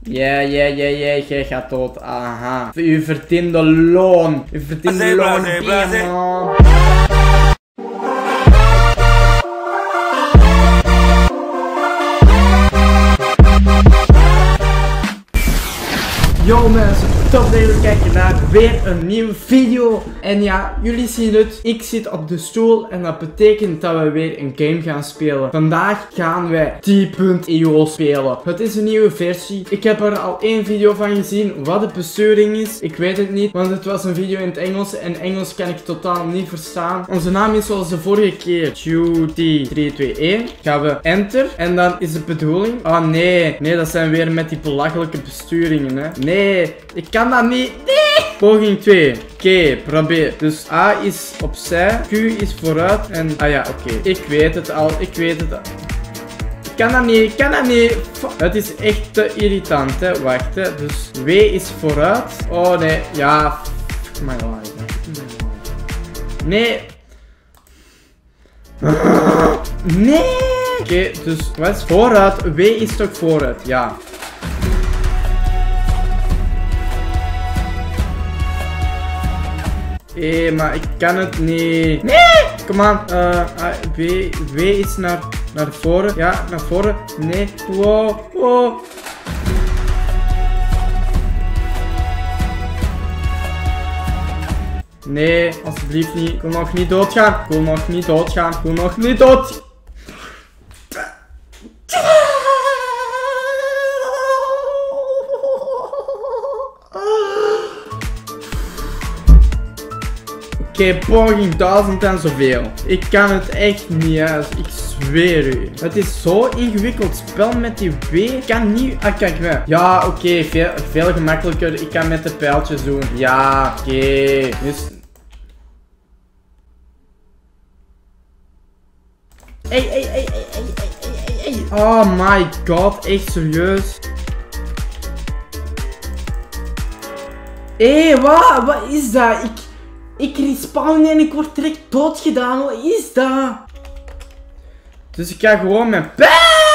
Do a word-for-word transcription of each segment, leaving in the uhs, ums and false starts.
Ja, ja, ja, ja, jij gaat dood. Aha. U verdient de loon. U verdient de loon. Bam. Yo mensen, tof dat jullie kijken naar weer een nieuwe video. En ja, jullie zien het, ik zit op de stoel en dat betekent dat we weer een game gaan spelen. Vandaag gaan wij T punt I O spelen. Het is een nieuwe versie. Ik heb er al één video van gezien. Wat de besturing is, ik weet het niet, want het was een video in het Engels en Engels kan ik totaal niet verstaan. Onze naam is zoals de vorige keer, Q T drie twee één. Gaan we enter en dan is de bedoeling. Oh nee, nee, dat zijn weer met die belachelijke besturingen, hè. Nee. Nee, ik kan dat niet. Nee! Poging twee. Oké, okay, probeer. Dus A is opzij, Q is vooruit en... Ah ja, oké. Okay. Ik weet het al, ik weet het al. Ik kan dat niet, ik kan dat niet. Het is echt te irritant, hè. Wacht, hè. Dus W is vooruit. Oh nee, ja. Fuck my life. Nee. Nee. Oké, okay, dus wat is vooruit? W is toch vooruit? Ja. Hé, hey, maar ik kan het niet. Nee! Kom aan. Uh, w, w is naar, naar voren. Ja, naar voren. Nee. Wow. Wow. Nee, alsjeblieft niet. Ik wil nog niet doodgaan. Ik wil nog niet doodgaan. Ik wil nog niet dood. Oké, okay, poging duizend en zoveel. Ik kan het echt niet, hè. Ik zweer u. Het is zo'n ingewikkeld spel met die W. Ik kan niet... Ah, kijk me. Ja, oké. Okay, veel, veel gemakkelijker. Ik kan met de pijltjes doen. Ja, oké. Okay. Dus... Hey, hey, hey, hey, hey, hey, hey, hey. Oh my god, echt serieus. Hé, hey, wat? Wat is dat? Ik... Ik respawn en ik word direct doodgedaan. Wat is dat? Dus ik ga gewoon met pijl.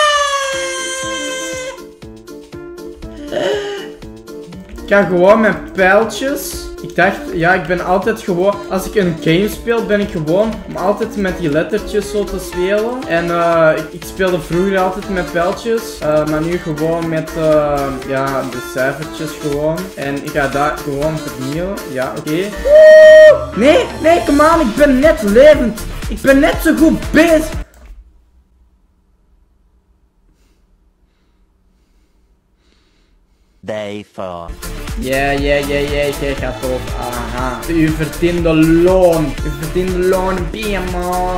Ik ga gewoon met pijltjes. Ik dacht, ja, ik ben altijd gewoon... Als ik een game speel, ben ik gewoon om altijd met die lettertjes zo te spelen. En uh, ik, ik speelde vroeger altijd met pijltjes. Uh, maar nu gewoon met uh, ja, de cijfertjes gewoon. En ik ga daar gewoon vernieuwen. Ja, oké. Okay. Nee, nee, kom aan, ik ben net levend. Ik ben net zo goed bezig. Day four. Ja, ja, ja, ja, jij gaat dood. Aha. U verdient de loon. U verdient de loon, bam.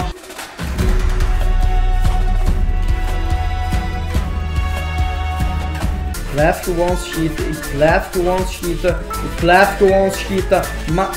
Ik blijf gewoon schieten. Ik blijf gewoon schieten. Ik blijf gewoon schieten. Maar...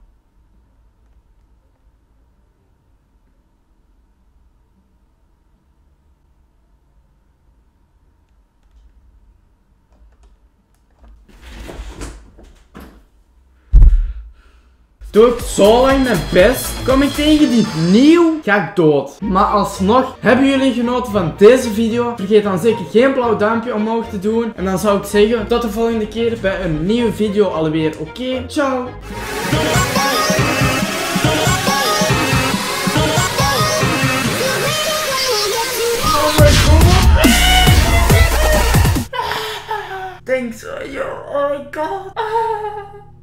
Doe ik zo lang mijn best, kom ik tegen die nieuw, ga ik dood. Maar alsnog, hebben jullie genoten van deze video? Vergeet dan zeker geen blauw duimpje omhoog te doen. En dan zou ik zeggen, tot de volgende keer bij een nieuwe video alweer. Oké, okay? Ciao! Thanks, yo, oh my god.